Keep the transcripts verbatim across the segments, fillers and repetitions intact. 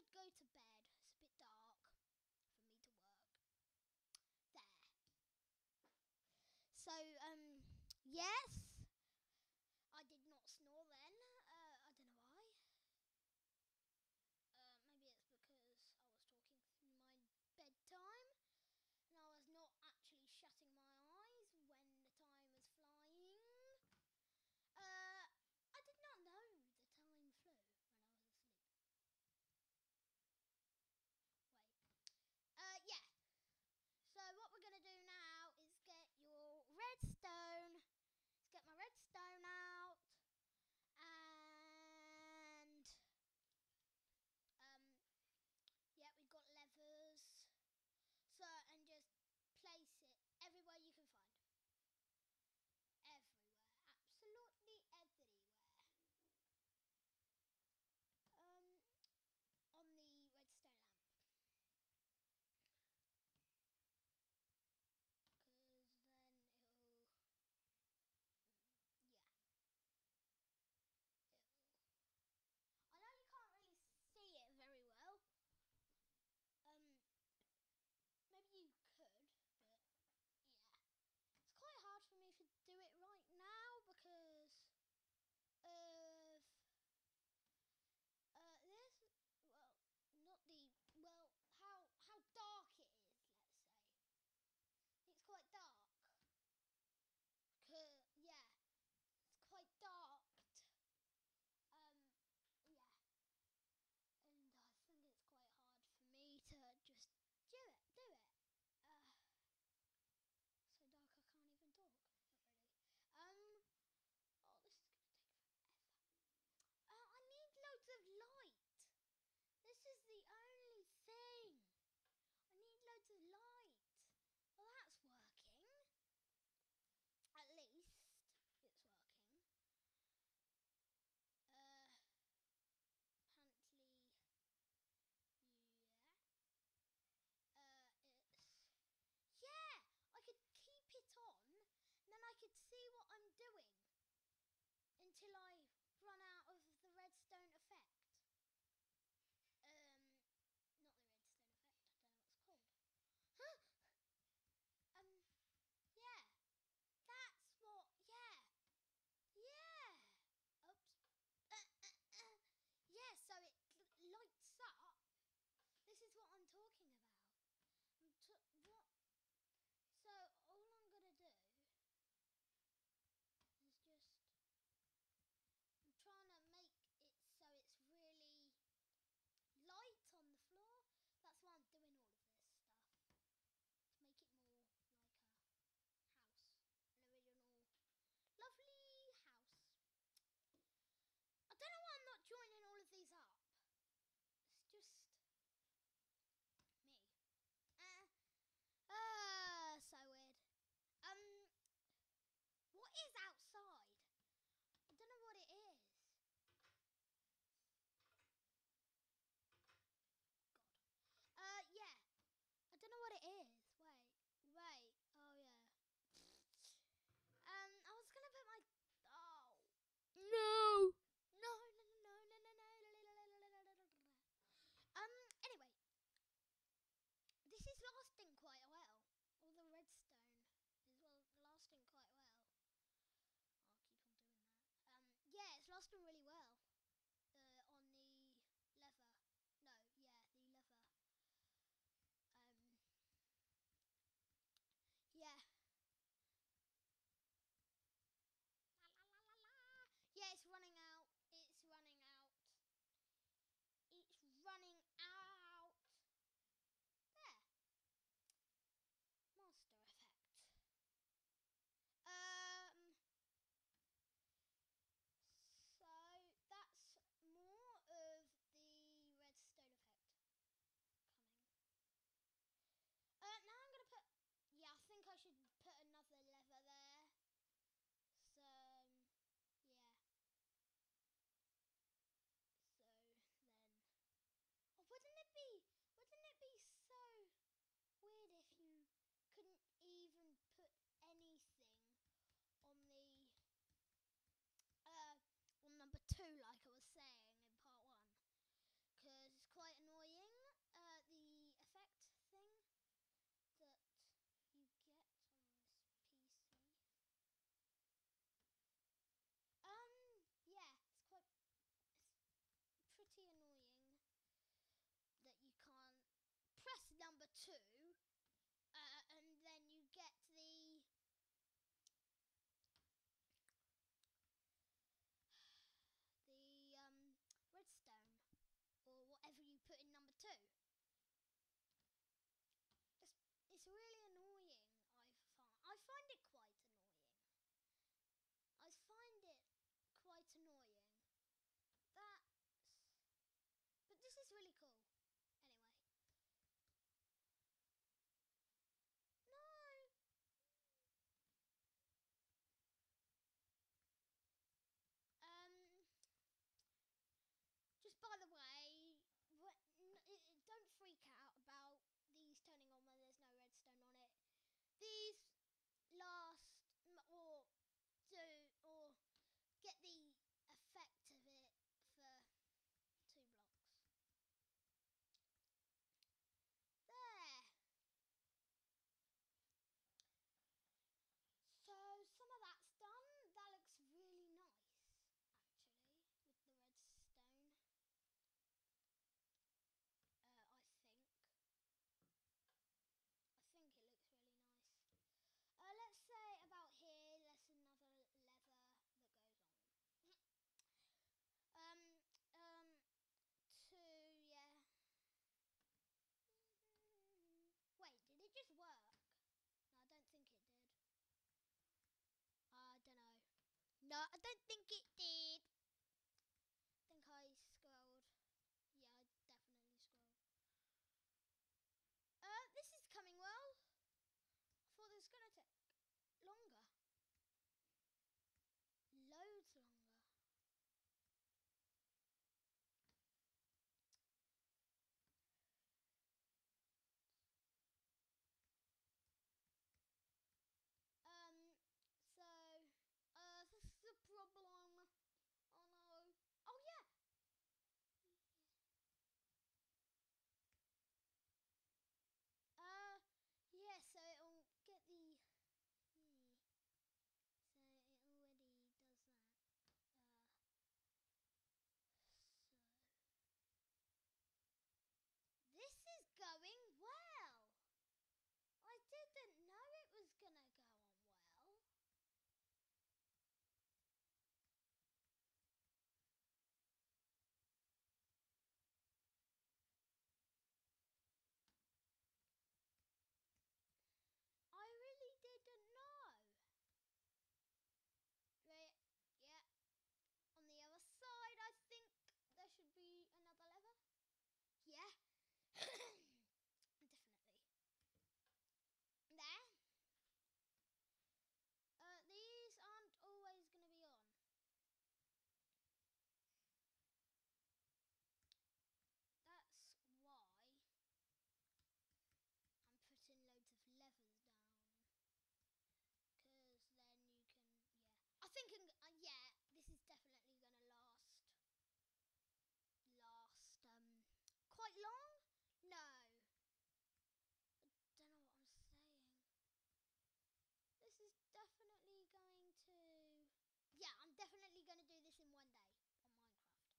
should go to bed. It's a bit dark for me to work. There. So, um, yes. I did not snore then. Uh, I don't know why. Uh, maybe it's because I was talking through my bedtime and I was not actually shutting my eyes when the time was flying. Uh, I did not know the time flew when I was asleep. Wait. Uh, yeah. So what we're going to do now is get your redstone. Let's get my redstone out. And... Um, yeah, we've got levers. So, and just place it everywhere you can find. Everywhere. Absolutely everywhere. Um, on the redstone lamp. Because then it'll... Yeah. It'll... I know you can't really see it very well. Um, maybe you could, but yeah. It's quite hard for me to do it right now because of uh, this. Well, not the well. How how dark it is. Let's say it's quite dark. Cause, yeah, it's quite dark. Um, yeah, and I think it's quite hard for me to just do it. Do it. Uh, so dark I can't even talk. Not really. Um. Oh, this is gonna take forever. Uh, I need loads of light. This is the only thing. I need loads of light. Well, that's working. At least it's working. Uh, apparently, yeah. Uh, it's yeah. I could keep it on, and then I could see what I'm doing until I run out of the redstone effect. Um, not the redstone effect. I don't know what it's called. Huh? Um, yeah. That's what. Yeah. Yeah. Oops. Uh, uh, uh. Yeah. So it l- lights up. This is what I'm talking about. I'm t- what? So all I'm gonna do is just. I'm trying to make it so it's really light on the floor. That's why I'm doing all of this stuff. To make it more like a house. An original, lovely house. I don't know why I'm not joining all of these up. It's just me. Uh, uh, so weird. Um, what is outside? I don't know what it is. God. Uh, yeah. I don't know what it is. Wait, wait. Oh yeah. Um, I was gonna put my. Oh. No. No, no, no, no, no, no, no, no, no. Um, anyway. This is lasting quite well. All the redstone is well lasting quite well. I'll keep on doing that. Um, yeah, it's lasting really well. Uh, on the lever. No, yeah, the lever. Um, yeah. La, la, la, la, la. Yeah, it's running out. It's running out. It's running out. There. Master effect. Um. So number two, uh, and then you get the the um, redstone or whatever you put in number two. It's, it's really annoying. I find I find it quite annoying. I find it quite annoying. That's but this is really cool. Anyway. No. Um. Just by the way, what, n- it, don't freak out about these turning on when there's no redstone on it. These last m- or do or get the effect of it for two blocks. There. So some of that's done. That looks really nice, actually, with the redstone. Uh, I think. I think it looks really nice. Uh, let's say about here, there's another leather that goes on. um, um, two, yeah. Wait, did it just work? No, I don't think it did. I don't know. No, I don't think it did. I think I scrolled. Yeah, I definitely scrolled. Uh, this is coming well. I thought it was going to take longer. Loads longer. Um, so, uh, this is the problem. Oh no. Oh yeah. Uh, yeah, so it'll get the, yeah. So it already does that. Uh, so. This is going well. I didn't know it was gonna go on well. I really didn't know. Right, yeah. On the other side, I think there should be another lever. Yeah. Definitely. There. Uh, these aren't always going to be on. That's why I'm putting loads of levers down. Because then you can, yeah. I think, uh, yeah, this is definitely going to last, last, um, quite long? No. I don't know what I'm saying. This is definitely going to, yeah, I'm definitely going to do this in one day on Minecraft.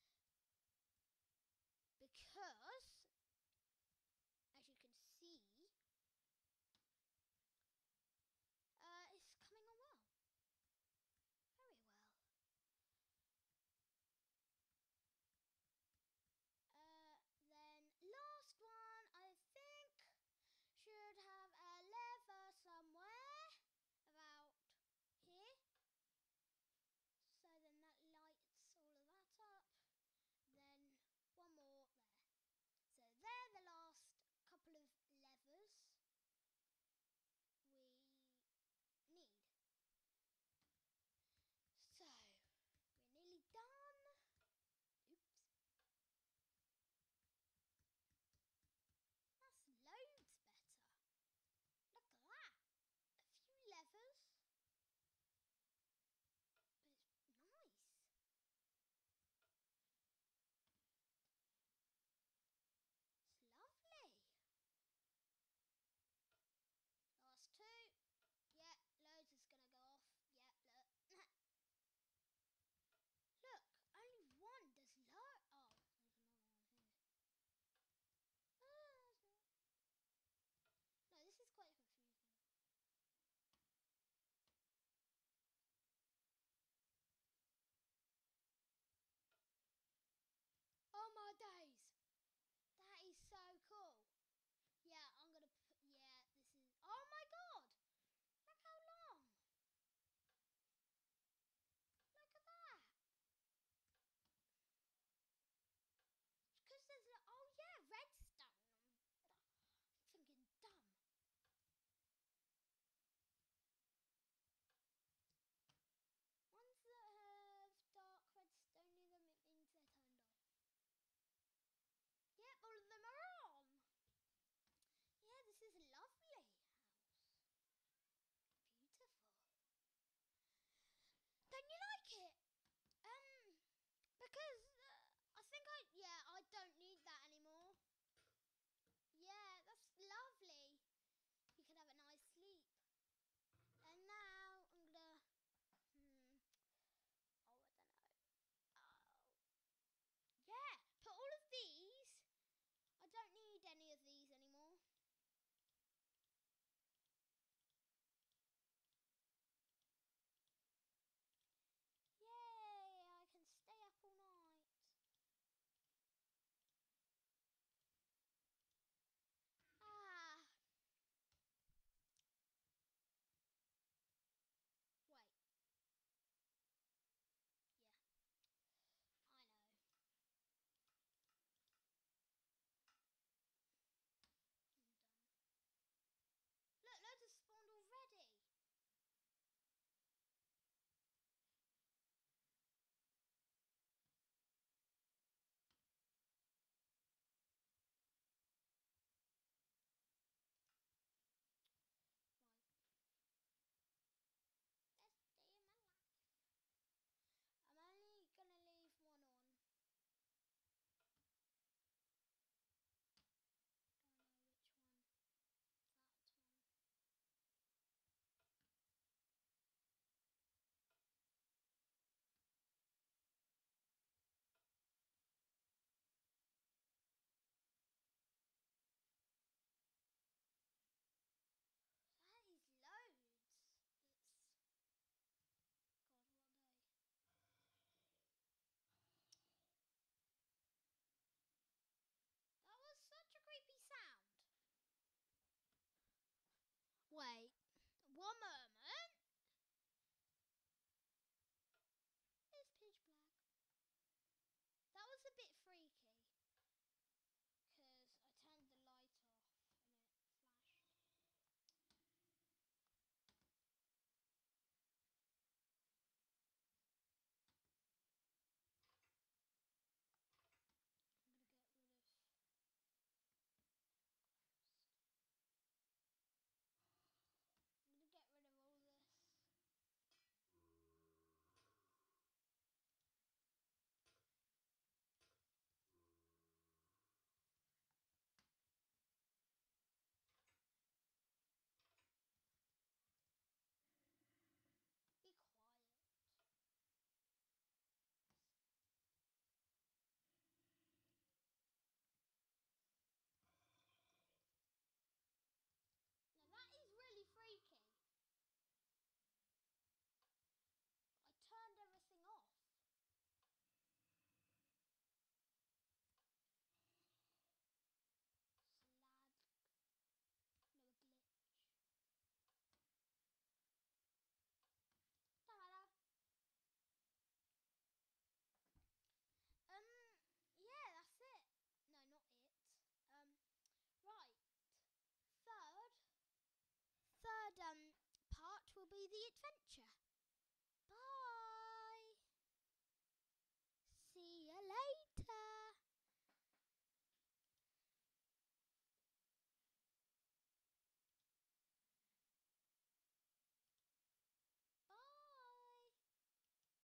Because, as you can see, uh, it's coming on well. don't need that anymore. Yeah, that's lovely. You can have a nice sleep. And now I'm gonna, hmm, oh, I don't know. Oh, yeah, put all of these. I don't need any of these anymore. Yay, I can stay up all night. Ah. Wait. Yeah, I know. I'm done. Look, loads have spawned already. Right. Best day of my life. I'm only gonna leave one on. Don't know which one. That one. That is loads. That's... God, what are they? That was such a creepy sound. Wait. One moment. It's pitch black. That was a bit freaky. Because I turned the light off and it flashed. I'm going to get rid of... I'm going to get rid of all this. Be quiet. Now that is really freaky. I turned everything off. Slag. No, a glitch. Don't matter. Um, yeah, that's it. No, not it. Um, right. Third, third um part will be the adventure.